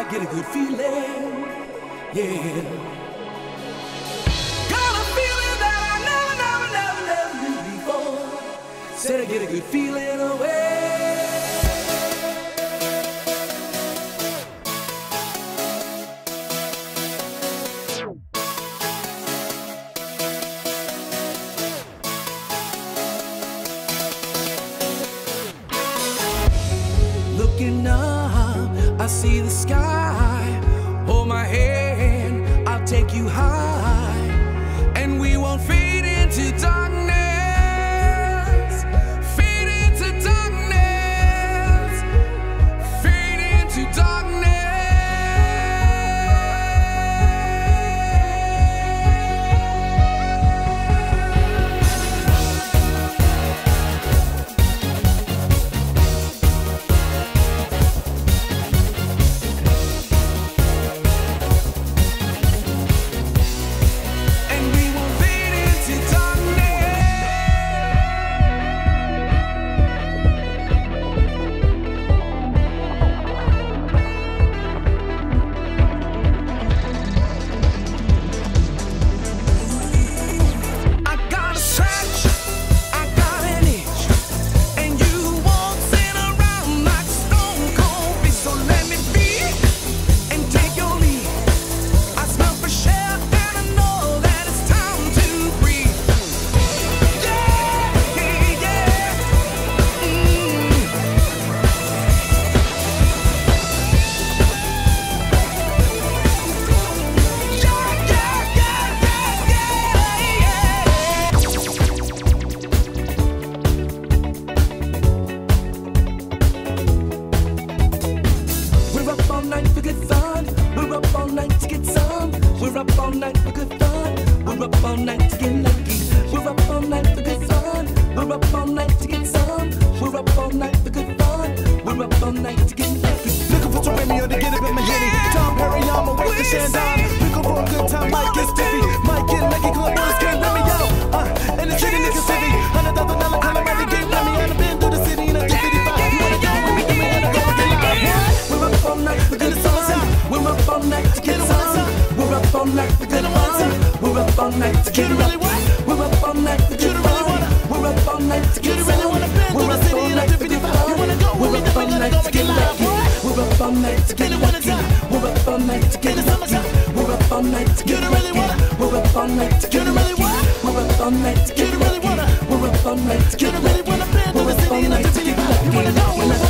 get a good feeling, yeah. Got a feeling that I never knew before. Said I get a good feeling away. Looking up, I see the sky. Hold my hand, I'll take you high, and we won't fade into darkness. Fade into darkness. Fade into darkness. Wanna